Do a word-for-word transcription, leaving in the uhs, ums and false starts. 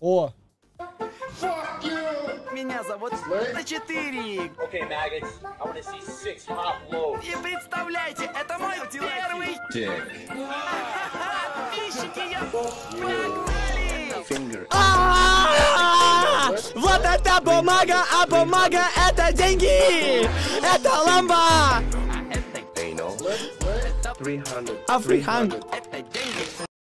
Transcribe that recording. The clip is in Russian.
О. Меня зовут на четыре. Okay, maggots. I want to see six hot loads. И представляйте, это мой первый. Подписчики, я погнали. Вот это бумага, а бумага это деньги. Это ламба. Это А триста. деньги.